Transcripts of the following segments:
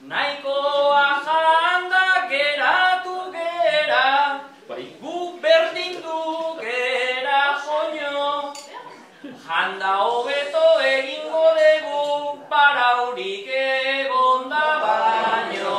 Nahikoa janda geratu gera, gu berdin du gera joño. Janda hobeto egingo dugu, paraurik egonda baino.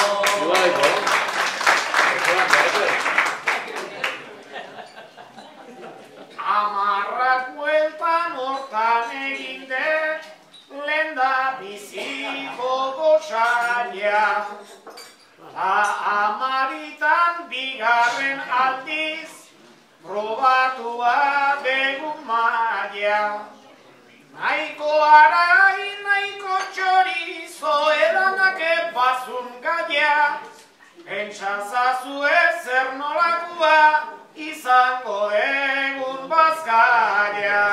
Amarrak bueltan hortan egin dut, lenda biziko gozaia. Ta amaritan bigarren aldiz, probatua begun maia. Nahiko arai, nahiko txorizo, edanak epazun gaia. Entzazazue zer nolakoa, izango egun bazkaia.